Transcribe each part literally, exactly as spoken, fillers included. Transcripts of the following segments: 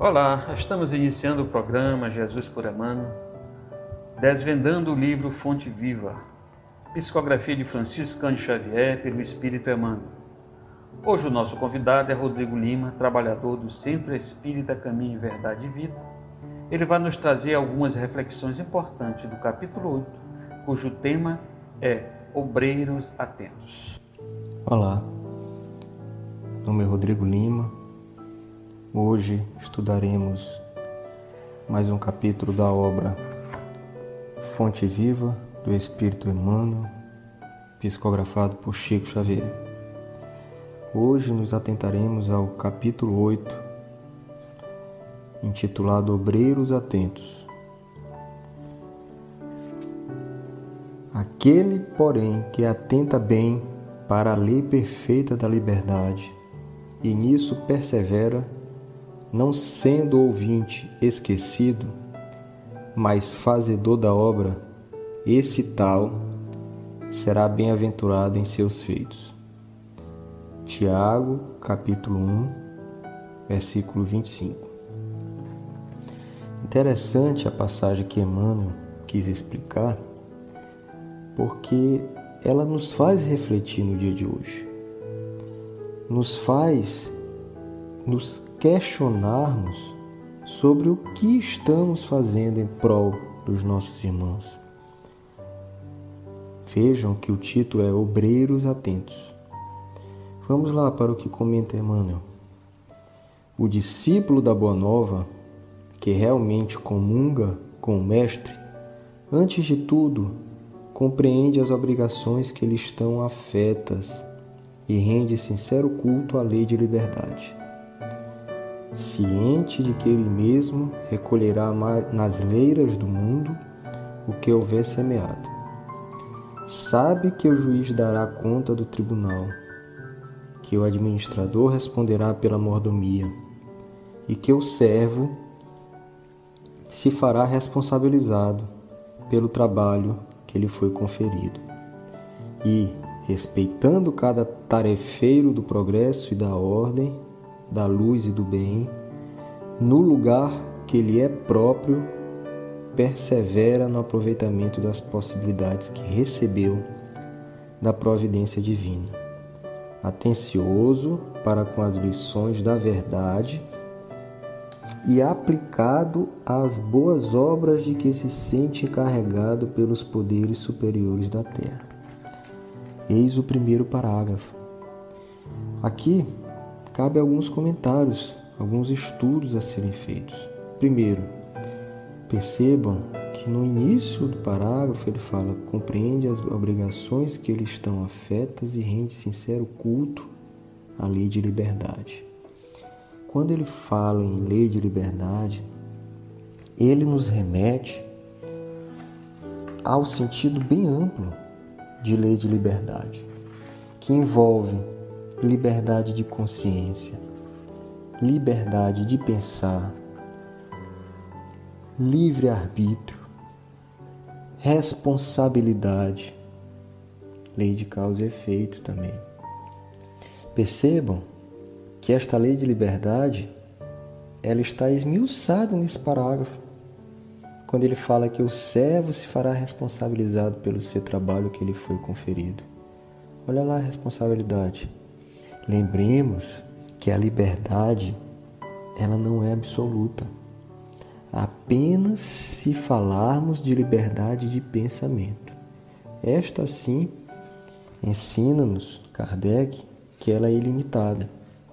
Olá, estamos iniciando o programa Jesus por Emmanuel, desvendando o livro Fonte Viva, psicografia de Francisco Cândido Xavier pelo Espírito Emmanuel. Hoje o nosso convidado é Rodrigo Lima, trabalhador do Centro Espírita Caminho, Verdade e Vida. Ele vai nos trazer algumas reflexões importantes do capítulo oito, cujo tema é Obreiros Atentos. Olá, meu nome é Rodrigo Lima. Hoje estudaremos mais um capítulo da obra Fonte Viva, do Espírito Emmanuel, psicografado por Chico Xavier. Hoje nos atentaremos ao capítulo oito, intitulado Obreiros Atentos. Aquele, porém, que atenta bem para a lei perfeita da liberdade e nisso persevera, não sendo ouvinte esquecido, mas fazedor da obra, esse tal será bem-aventurado em seus feitos. Tiago, capítulo um, versículo vinte e cinco. Interessante a passagem que Emmanuel quis explicar, porque ela nos faz refletir no dia de hoje, nos faz nos questionarmos sobre o que estamos fazendo em prol dos nossos irmãos. Vejam que o título é Obreiros Atentos. Vamos lá para o que comenta Emmanuel. O discípulo da Boa Nova, que realmente comunga com o Mestre, antes de tudo, compreende as obrigações que lhe estão afetas e rende sincero culto à lei de liberdade. Ciente de que ele mesmo recolherá nas leiras do mundo o que houver semeado. Sabe que o juiz dará conta do tribunal, que o administrador responderá pela mordomia e que o servo se fará responsabilizado pelo trabalho que lhe foi conferido. E, respeitando cada tarefeiro do progresso e da ordem, da luz e do bem, no lugar que lhe é próprio, persevera no aproveitamento das possibilidades que recebeu da providência divina, atencioso para com as lições da verdade e aplicado às boas obras de que se sente encarregado pelos poderes superiores da terra. Eis o primeiro parágrafo. Aqui cabe alguns comentários, alguns estudos a serem feitos. Primeiro, percebam que no início do parágrafo ele fala: compreende as obrigações que lhe estão afetas e rende sincero culto à lei de liberdade. Quando ele fala em lei de liberdade, ele nos remete ao sentido bem amplo de lei de liberdade, que envolve liberdade de consciência, liberdade de pensar, livre-arbítrio, responsabilidade, lei de causa e efeito também. Percebam que esta lei de liberdade, ela está esmiuçada nesse parágrafo, quando ele fala que o servo se fará responsabilizado pelo seu trabalho que lhe foi conferido. Olha lá a responsabilidade. Lembremos que a liberdade, ela não é absoluta. Apenas se falarmos de liberdade de pensamento. Esta, sim, ensina-nos Kardec que ela é ilimitada.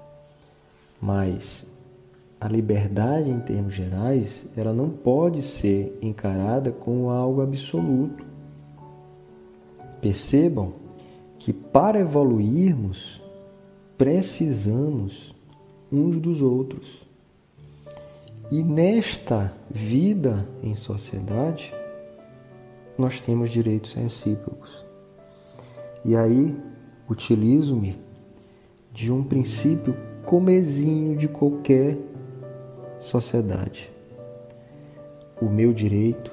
Mas a liberdade, em termos gerais, ela não pode ser encarada como algo absoluto. Percebam que para evoluirmos, precisamos uns dos outros. E nesta vida em sociedade, nós temos direitos recíprocos. E aí, utilizo-me de um princípio comezinho de qualquer sociedade. O meu direito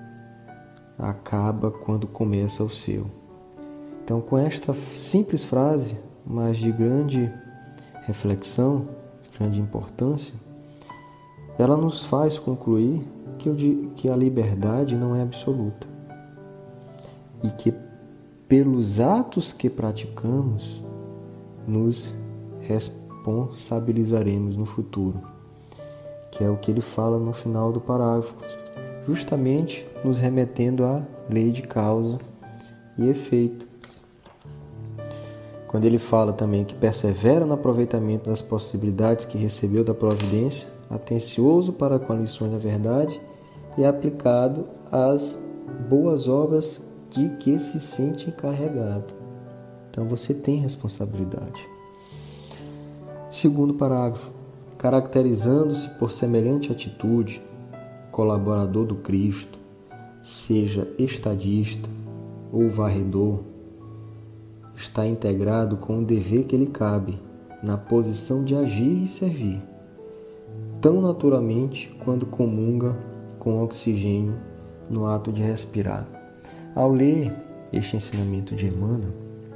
acaba quando começa o seu. Então, com esta simples frase, mas de grande reflexão, de grande importância, ela nos faz concluir que, eu, que a liberdade não é absoluta e que pelos atos que praticamos nos responsabilizaremos no futuro, que é o que ele fala no final do parágrafo, justamente nos remetendo à lei de causa e efeito. Quando ele fala também que persevera no aproveitamento das possibilidades que recebeu da providência, atencioso para com as lições da verdade e aplicado às boas obras de que se sente encarregado. Então você tem responsabilidade. Segundo parágrafo, caracterizando-se por semelhante atitude, colaborador do Cristo, seja estadista ou varredor, está integrado com o dever que lhe cabe, na posição de agir e servir, tão naturalmente quando comunga com oxigênio no ato de respirar. Ao ler este ensinamento de Emmanuel,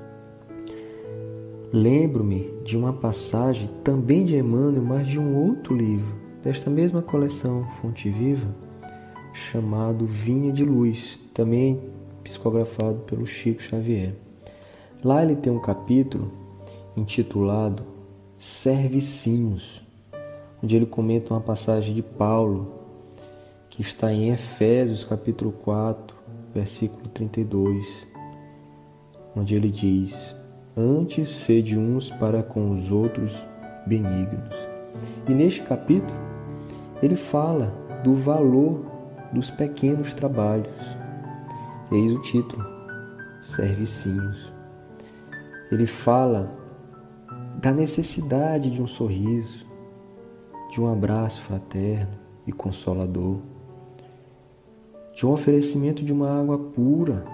lembro-me de uma passagem também de Emmanuel, mas de um outro livro, desta mesma coleção Fonte Viva, chamado Vinha de Luz, também psicografado pelo Chico Xavier. Lá ele tem um capítulo intitulado Servicinhos, onde ele comenta uma passagem de Paulo, que está em Efésios capítulo quatro, versículo trinta e dois, onde ele diz: antes sede uns para com os outros benignos. E neste capítulo ele fala do valor dos pequenos trabalhos. Eis o título, Servicinhos. Ele fala da necessidade de um sorriso, de um abraço fraterno e consolador, de um oferecimento de uma água pura,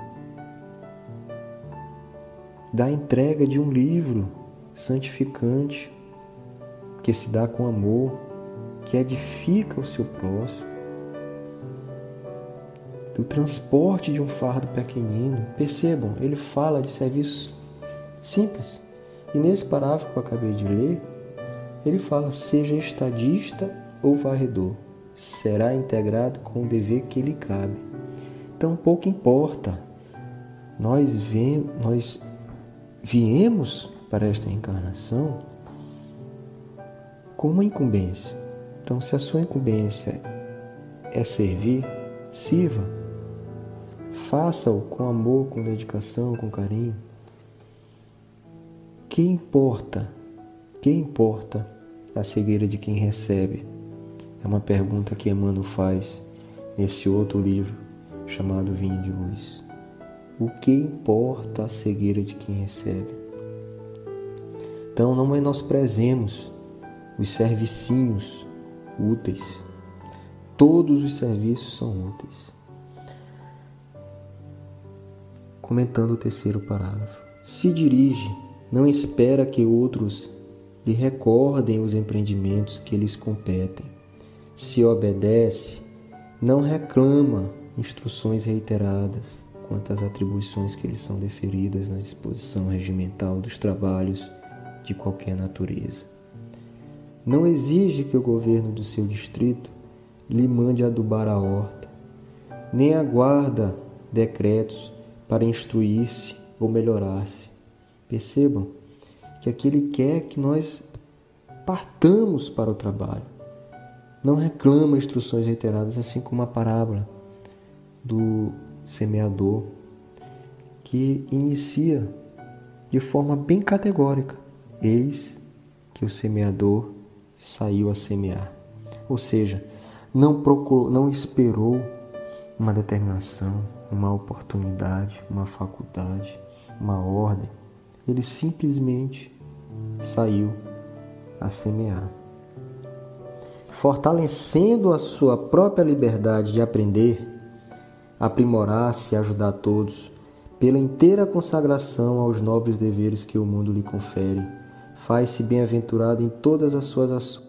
da entrega de um livro santificante que se dá com amor, que edifica o seu próximo, do transporte de um fardo pequenino. Percebam, ele fala de serviços simples. E nesse parágrafo que eu acabei de ler, ele fala: seja estadista ou varredor, será integrado com o dever que lhe cabe. Então pouco importa, nós, vem, nós viemos para esta encarnação com uma incumbência. Então, se a sua incumbência é servir, sirva, faça-o com amor, com dedicação, com carinho. Que importa? Que importa a cegueira de quem recebe? É uma pergunta que Emmanuel faz nesse outro livro chamado Vinho de Luz. O que importa a cegueira de quem recebe? Então não menosprezemos os servicinhos úteis. Todos os serviços são úteis. Comentando o terceiro parágrafo. Se dirige, não espera que outros lhe recordem os empreendimentos que lhes competem. Se obedece, não reclama instruções reiteradas quanto às atribuições que lhes são deferidas na disposição regimental dos trabalhos de qualquer natureza. Não exige que o governo do seu distrito lhe mande adubar a horta, nem aguarda decretos para instruir-se ou melhorar-se. Percebam que aqui ele quer que nós partamos para o trabalho. Não reclama instruções reiteradas, assim como a parábola do semeador, que inicia de forma bem categórica: eis que o semeador saiu a semear. Ou seja, não procurou, não esperou uma determinação, uma oportunidade, uma faculdade, uma ordem. Ele simplesmente saiu a semear. Fortalecendo a sua própria liberdade de aprender, aprimorar-se e ajudar todos, pela inteira consagração aos nobres deveres que o mundo lhe confere, faz-se bem-aventurado em todas as suas ações.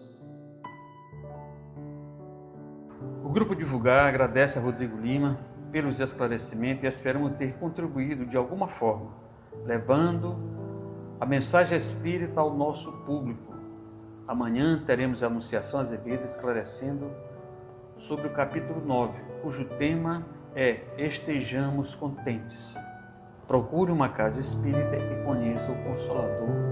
O Grupo Divulgar agradece a Rodrigo Lima pelos esclarecimentos e esperamos ter contribuído de alguma forma, levando a mensagem espírita ao nosso público, Amanhã teremos a Anunciação Azevedo esclarecendo sobre o capítulo nove, cujo tema é Estejamos Contentes. Procure uma casa espírita e conheça o Consolador